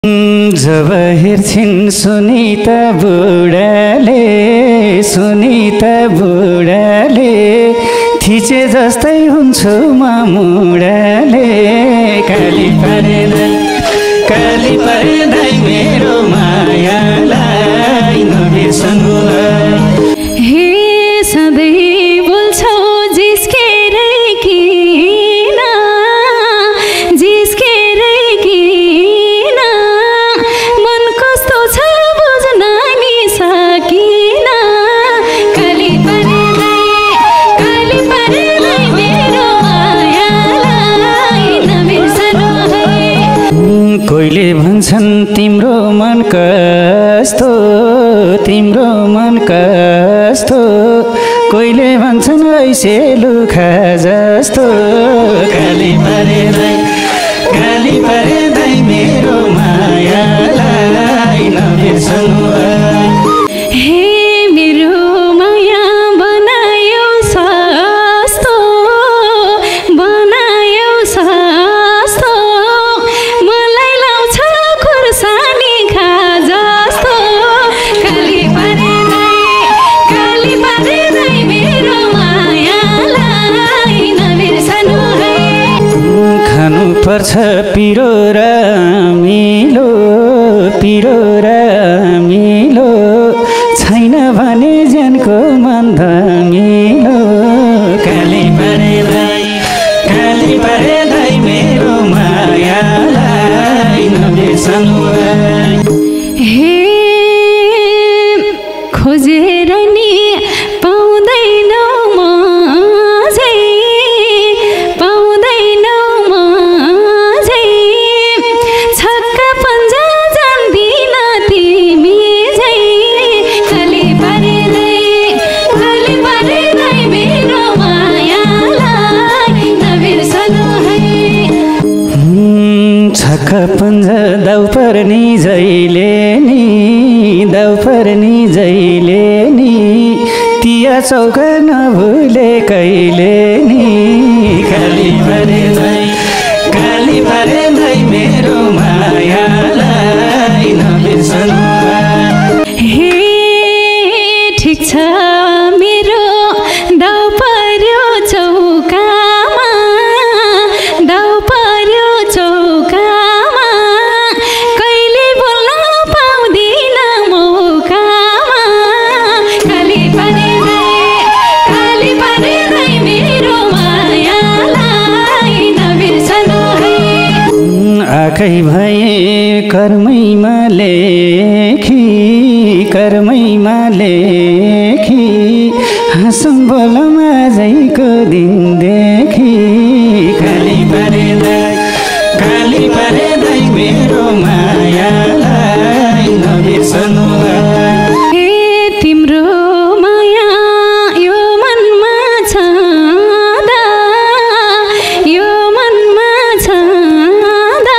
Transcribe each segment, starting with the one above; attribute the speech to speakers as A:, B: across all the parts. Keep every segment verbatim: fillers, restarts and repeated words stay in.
A: जब हेर्छिन् सुनिता बुढाले सुनिता बुढाले थिचे जस्तै हुन्छु म मुढाले काली परेदै काली परेदै मेरो मायालाई नबिर्सनु
B: हे सधैँ बोल्छौ जिस्केरै किन जिस्केरै किन मन कस्तो छ बुझ्न नि सकिन काली परेदै काली परेदै मेरो मायालाई नबिर्सनु है।
A: कोहीले भन्छन् तिम्रो मन कस्तो तिम्रो मन कस्तो कोहीले भन्छन् ऐसे लुखा जस्तो काली परेदै काली परेदै मेरो मायालाई नबिर्सनु
B: हे मेरो माया बनायो सस्तो बनायो सस्तो मलाई लाउँछ खुर्सानी खा जस्तो काली परेदै काली परेदै मेरो मायालाई नबिर्सनु है।
A: खानु पर्छ पिरो र मिलो पिरो र मिलो छैन भने ज्यानको मन धमिलो काली परेदै काली परेदै मेरो मायालाई नबिर्सनु
B: हे खोजेर नि पाउँदैनौ म झै पाउँदैनौ म झै छक्क पन्जा जान्दिन तिमी झै काली परेदै काली परेदै मेरो मायालाई नबिर्सनु है।
A: छक्क पन्जा दाउ पर्नी जैले नि दाउ पर्नी जैले नि तिया चौका नभुले कहिले नि काली परेदै काली परेदै मेरो मायालाई नबिर्सनु
B: हे ठिक छ मेरो दाउ पर्यो चौकामा दाउ पर्यो चौकामा कहिले बोल्न पाउँदिन मौकामा काली परेदै काली परेदै मेरो मायालाई नबिर्सनु है।
A: आकै भए कर्मैमा लेखी कर्मैमा लेखी हाँसौँ बोलौँ आजैको दिनदेखि काली परेदै काली परेदै मेरो मायालाई नबिर्सनु
B: हे तिम्रो माया यो मनमा छँदा यो मनमा छँदा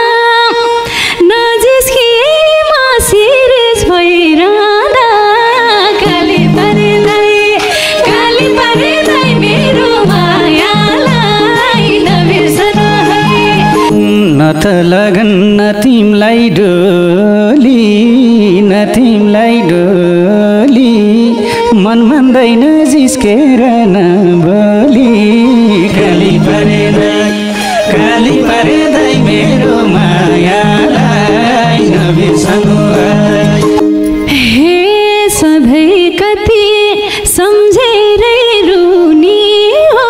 B: नजिस्किए म सिरिस भइरहँदा काली परेदै काली परेदै मेरो मायालाई नबिर्सनु है।
A: न त लगन न तिमलाई डोली न तिमलाई डोली मन मान्दैन जिस्केर नबोली काली परेदै काली परेदै मेरो मायालाई नबिर्सनु
B: हे सधैँ कति सम्झेरै रुनी हो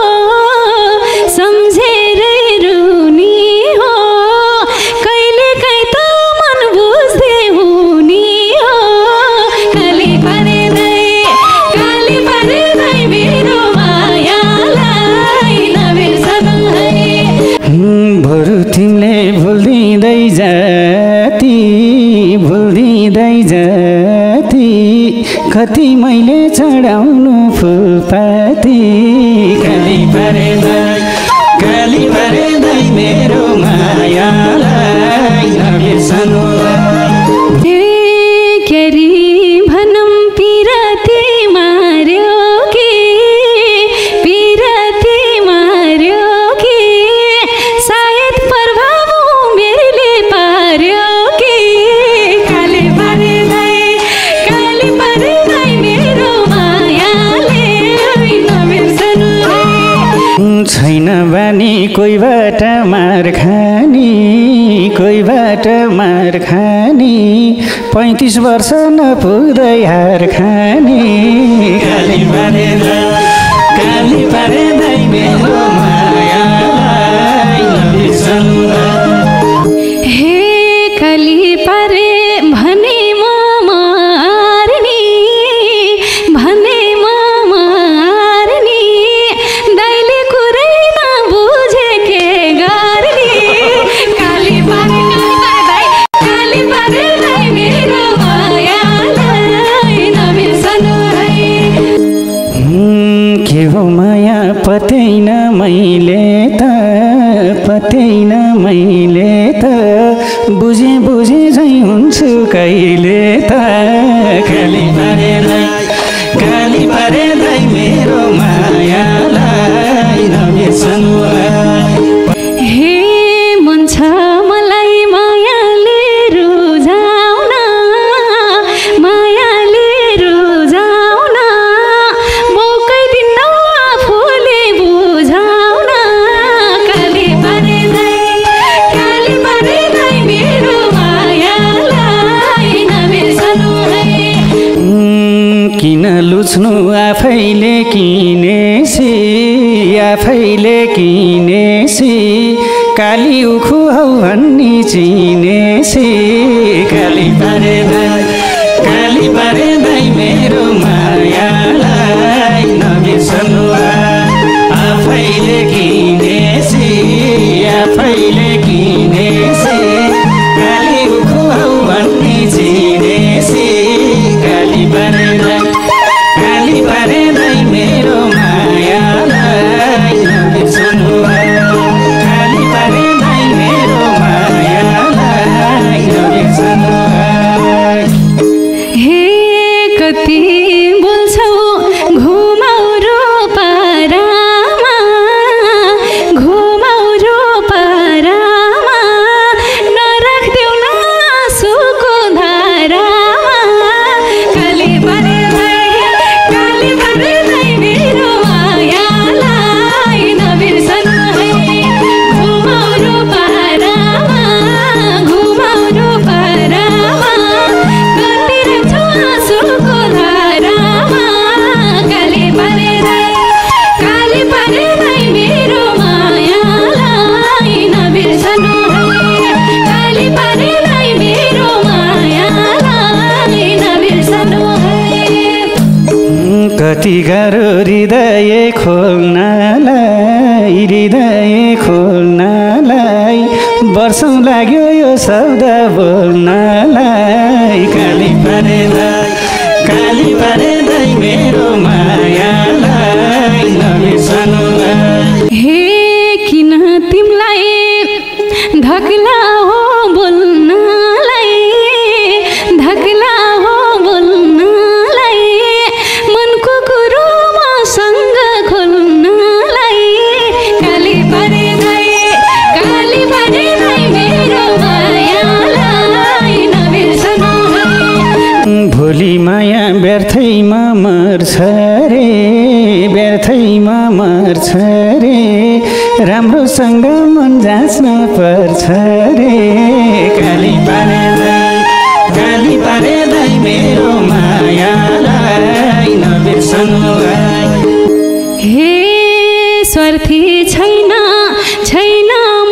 B: सम्झेरै रुनी हो कहिले काहीँ त मन बुझ्दै हुनी हो काली परेदै काली परेदै मेरो मायालाई नबिर्सनु है।
A: बरु तिमीले भुलिँदै जाती भुलिँदै जाती कति मैले चढाउनु फुलपाती काली परेदै काली परेदै मेरो मायालाई नबिर्सनु
B: केरी भनम पिराती मार्यो कि पिराती मार्यो कि सायद प्रभाव मेरे पार्यो कि
A: मार खाने पैँतिस वर्ष नपुग्दै हार खाने काली पारे काली पारे दाइ मेरो मायालाई नबिर्सनु
B: हे काली पारे भने म मार्ने भने म मार्ने दाइले कुरै नबुझे के गर्ने काली पारे काली पारे दाइ मेरो मायालाई नबिर्सनु है
A: के हो माया पत्याइन मैले त पत्याइन मैले त बुझे बुझे झै हुन्छु कहिले त काली पारे काली पारे दाइ मेरो मायालाई नबिर्सनु
B: हे मन छ मलाई मायाले रुझाउन मायाले रुझाउन मौकै दिन्न आफूले बुझाउन काली पारे दाइ काली पारे दाइ मेरो मायालाई नबिर्सनु है
A: किन लुच्नु आफैले किनेसी आफैले किनेसी काली उखु हौ भन्ने चिनेसी काली पारे दाइ काली पारे दाइ मेरो मायालाई नबिर्सनु आफैले किनेसी आफैले किनेसी काली उखु हौ भन्ने चिनेसी काली पारे दाइ काली पारे दाइ मेरो मायालाई नबिर्सनु काली पारे दाइ मेरो मायालाई नबिर्सनु
B: हे कति बोल्छौ घुमाउरो पारामा घुमाउरो पारामा नराख्देऊ न आँसुको धारामा काली पारे दाइ काली पारे दाइ मेरो मायालाई नबिर्सनु है घुमाउरो पारामा घुमाउरो पारामा कति राख्छौ आँसुको धारामा काली पारे दाइ काली पारे दाइ मेरो मायालाई नबिर्सनु है काली पारे दाइ मेरो मायालाई नबिर्सनु है
A: कति गाह्रो हृदय खोल्नलाई हृदय खोल्नलाई वर्षौँ लाग्यो यो शब्द बोल्नलाई काली पारे दाइ काली पारे दाइ मेरो मायालाई नबिर्सनु
B: हे किन तिमीलाई धक्ला हो बोल्नलाई धक्ला हो बोल्नलाई मनको कुरो मसँग खोल्नलाई काली पारे दाइ काली पारे दाइ मेरो मायालाई नबिर्सनु है
A: भोलि माया व्यर्थैमा मर्छ रे व्यर्थैमा मर्छ रे राम्रोसँग मन जाँच्न पर्छ रे काली पारे दाइ काली पारे दाइ मेरो मायालाई नबिर्सनु
B: हे स्वार्थी छैन छैन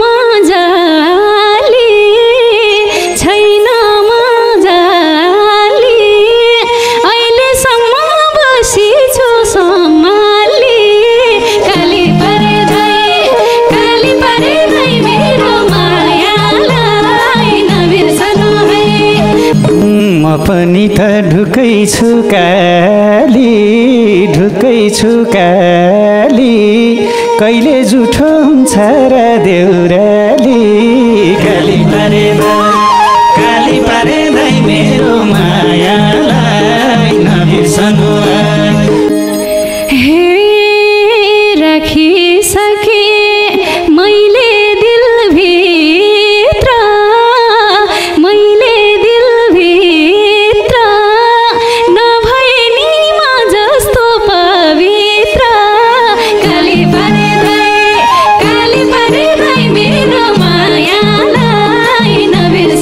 B: मजाली छैन मजाली अहिलेसम्म बसिछु सम्हाली काली पारे दाइ काली पारे दाइ मेरो मायालाई नबिर्सनु है
A: म पनि त ढुकै छु काली ढुकै छु काली कहिले जुठो हुन्छ र देउराली काली पारे दाइ काली पारे दाइ मेरो मायालाई नबिर्सनु
B: हे राखिसके मैले दिलभित्र मैले दिलभित्र नभए नि म जस्तो पवित्र काली पारे दाइ काली पारे दाइ मेरो मायालाई नबिर्सनु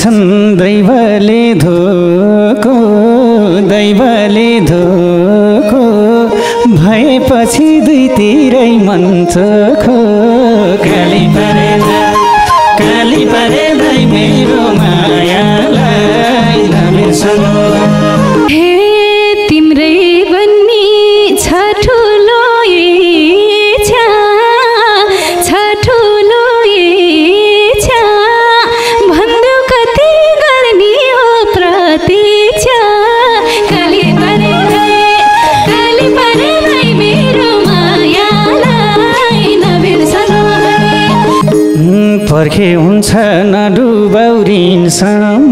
A: दिन्छन् दैवले धोको दैवले धोको भएपछि दुईतिरै मन चोखो काली परे काली परे दाइ मेरो मायालाई नबिर्सनु
B: हे तिम्रै बन्नी छ ठुलो इच्छा छ ठुलो इच्छा भन्देऊ कति गर्ने हो प्रतीक्षा काली परे काली परे दाइ मेरो मायालाई नबिर्सनु
A: पर्खे हुन्छ नडुबाउरिनसम्म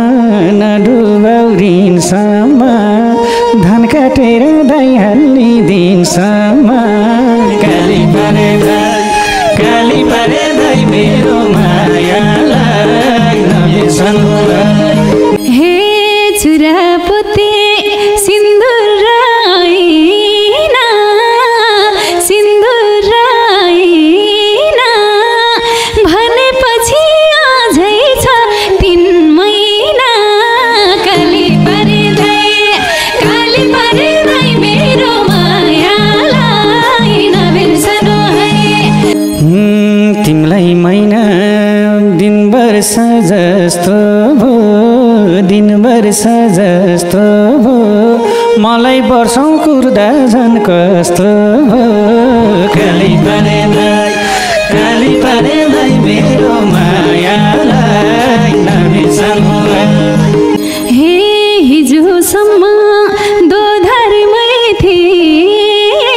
A: नडुबाउरिनसम्म धान काटेर दाइ हालिदिनसम्म काली परे दाइ काली परे दाइ मेरो मायालाई नबिर्सनु
B: हे चुरापोते सिन्दुर राइना सिन्दुर राइना भनेपछि अझै छ तिन महिना काली परे दाइ काली परे दाइ मेरो मायालाई नबिर्सनु है
A: तिमीलाई महिना दिन वर्ष जस्तो भो दिन वर्ष जस्तो भो मलाई वर्षौँ कुर्दा झन् कस्तो भो काली परे दाइ काली परे दाइ मेरो मायालाई नबिर्सनु
B: हे हिजोसम्म दोधारमै थिए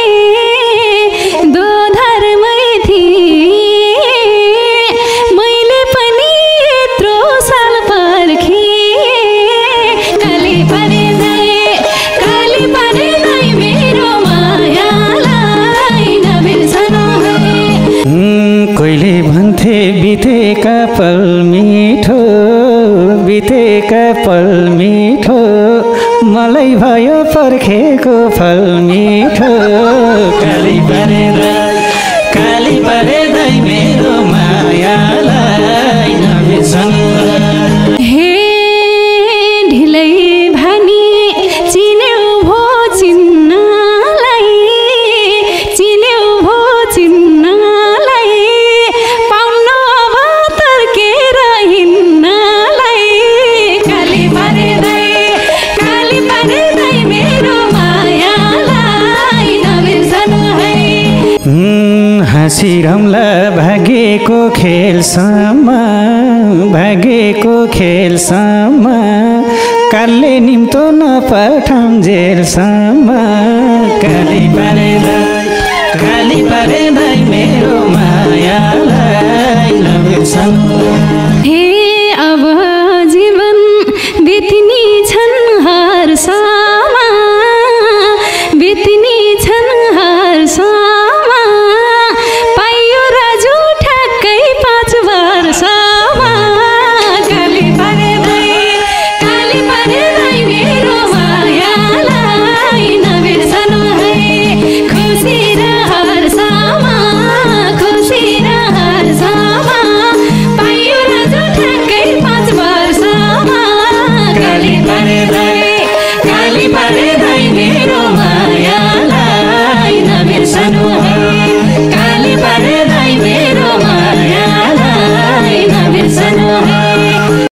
B: दोधारमै थिए मैले पनि यत्रो साल पर्खिए काली परे दाइ काली परे दाइ मेरो मायालाई नबिर्सनु है
A: कहिले भन्थे बितेका पल मिठो बितेका पल मिठो मलाई भयो पर्खेको फल मिठो काली परे दाइ काली परे दाइ मेरो मायालाई नबिर्सनु
B: हे ढिलै भानी चिन्यौ भो चिन्नलाई चिन्यौ भो चिन्नलाई पाउनु अब तर्केर हिँड्नलाई काली परे दाइ काली परे दाइ मेरो मायालाई नबिर्सनु है
A: हाँसी रम्ला भागेको खेलसम्म भागेको खेलसम्म कालले निम्तो नपठाउँ जेलसम्म काली परे दाइ काली परे दाइ मेरो माया